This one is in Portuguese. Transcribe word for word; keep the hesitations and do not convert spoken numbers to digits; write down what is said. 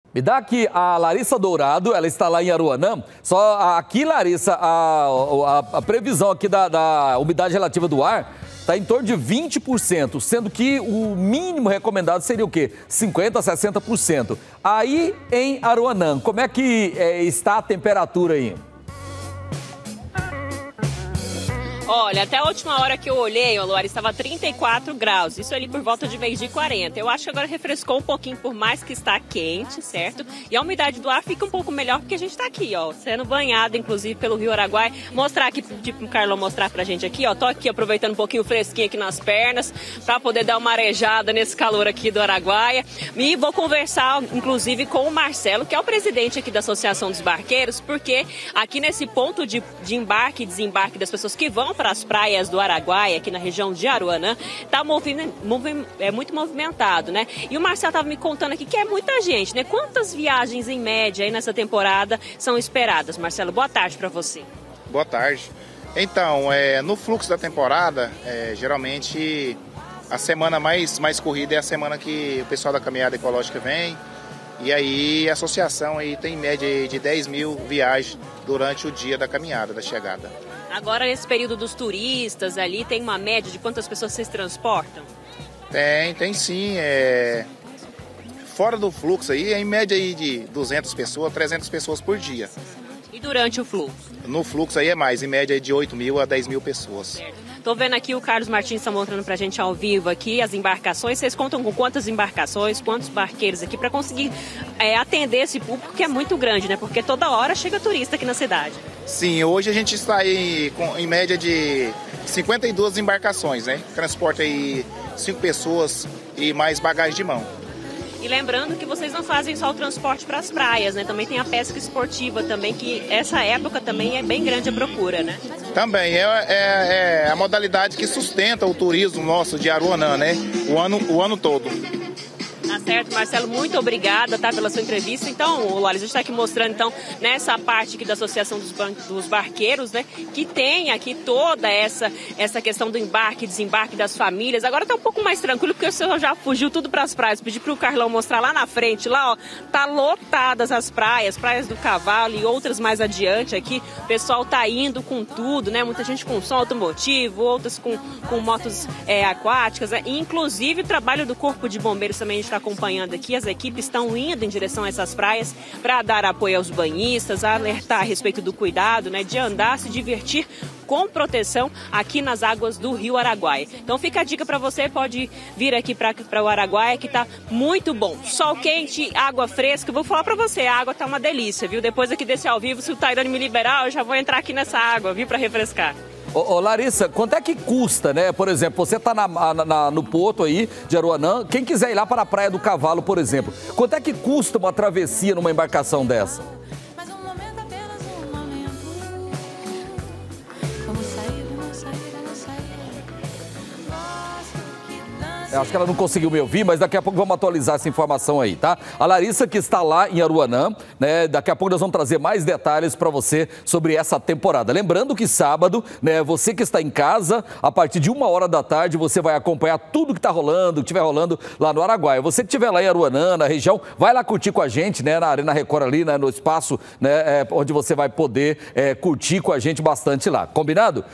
Me dá aqui a Larissa Dourado, ela está lá em Aruanã. Só aqui, Larissa, a, a, a previsão aqui da, da umidade relativa do ar está em torno de vinte por cento, sendo que o mínimo recomendado seria o quê? cinquenta por cento, sessenta por cento. Aí em Aruanã, como é que é, está a temperatura aí? Olha, até a última hora que eu olhei, o Luar estava trinta e quatro graus, isso ali por volta de meio-dia e quarenta. Eu acho que agora refrescou um pouquinho, por mais que está quente, certo? E a umidade do ar fica um pouco melhor porque a gente está aqui, ó, sendo banhado, inclusive, pelo Rio Araguaia. Mostrar aqui, tipo, o Carlão mostrar pra gente aqui, ó, tô aqui aproveitando um pouquinho o fresquinho aqui nas pernas, pra poder dar uma arejada nesse calor aqui do Araguaia. E vou conversar, inclusive, com o Marcelo, que é o presidente aqui da Associação dos Barqueiros, porque aqui nesse ponto de, de embarque e desembarque das pessoas que vão para as praias do Araguaia, aqui na região de Aruanã, tá movim, movim, é muito movimentado, né? E o Marcelo estava me contando aqui que é muita gente, né? Quantas viagens em média aí nessa temporada são esperadas? Marcelo, boa tarde para você. Boa tarde. Então, é, no fluxo da temporada, é, geralmente a semana mais, mais corrida é a semana que o pessoal da caminhada ecológica vem. E aí a associação aí tem em média de dez mil viagens durante o dia da caminhada, da chegada. Agora, nesse período dos turistas ali, tem uma média de quantas pessoas vocês transportam? Tem, tem sim. É... Fora do fluxo aí, é em média aí de duzentas pessoas, trezentas pessoas por dia. E durante o fluxo? No fluxo aí é mais, em média de oito mil a dez mil pessoas. Certo. Tô vendo aqui o Carlos Martins está mostrando pra gente ao vivo aqui as embarcações. Vocês contam com quantas embarcações, quantos barqueiros aqui para conseguir é, atender esse público que é muito grande, né? Porque toda hora chega turista aqui na cidade. Sim, hoje a gente está aí com, em média de cinquenta e duas embarcações, né? Transporta aí cinco pessoas e mais bagagem de mão. E lembrando que vocês não fazem só o transporte para as praias, né? Também tem a pesca esportiva também, que essa época também é bem grande a procura, né? Também, é, é, é a modalidade que sustenta o turismo nosso de Aruanã, né? O ano, o ano todo. Tá certo, Marcelo, muito obrigada, tá, pela sua entrevista. Então, o Laris, a gente está aqui mostrando, então, nessa parte aqui da Associação dos, Ban dos Barqueiros, né, que tem aqui toda essa, essa questão do embarque e desembarque das famílias. Agora tá um pouco mais tranquilo, porque o senhor já fugiu tudo para as praias. Pedi para o Carlão mostrar lá na frente, lá, ó, tá lotadas as praias, praias do Cavalo e outras mais adiante aqui. O pessoal tá indo com tudo, né, muita gente com som automotivo, outras com, com motos é, aquáticas, né? E, inclusive, o trabalho do Corpo de Bombeiros também a gente está acompanhando aqui, as equipes estão indo em direção a essas praias para dar apoio aos banhistas, alertar a respeito do cuidado, né, de andar, se divertir com proteção aqui nas águas do Rio Araguaia. Então fica a dica para você, pode vir aqui para o Araguaia, que tá muito bom. Sol quente, água fresca, eu vou falar para você, a água tá uma delícia, viu? Depois aqui desse ao vivo, se o Tairone me liberar, eu já vou entrar aqui nessa água, viu, para refrescar. Ô, ô, Larissa, quanto é que custa, né? Por exemplo, você está na, na, no porto aí de Aruanã, quem quiser ir lá para a Praia do Cavalo, por exemplo, quanto é que custa uma travessia numa embarcação dessa? Eu acho que ela não conseguiu me ouvir, mas daqui a pouco vamos atualizar essa informação aí, tá? A Larissa que está lá em Aruanã, né? Daqui a pouco nós vamos trazer mais detalhes para você sobre essa temporada. Lembrando que sábado, né? Você que está em casa, a partir de uma hora da tarde, você vai acompanhar tudo que está rolando, que estiver rolando lá no Araguaia. Você que estiver lá em Aruanã, na região, vai lá curtir com a gente, né? Na Arena Record ali, né? No espaço, né? É, onde você vai poder é, curtir com a gente bastante lá. Combinado?